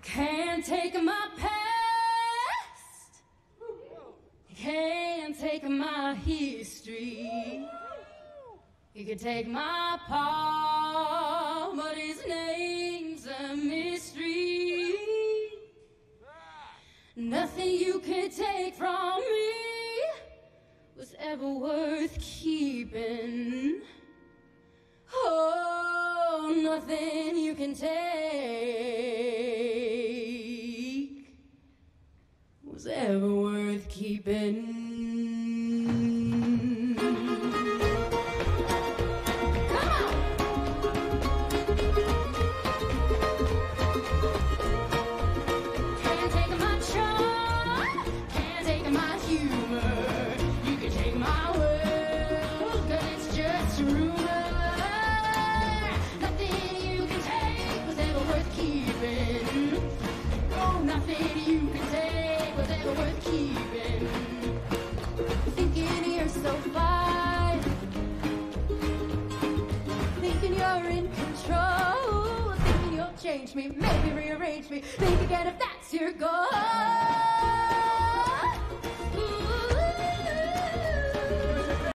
Can't take my past, can't take my history. You can take my paw, but his name's a mystery. Nothing you could take from me was ever worth keeping. Oh, nothing you can take was ever worth keeping. Change me, maybe rearrange me. Think again if that's your goal.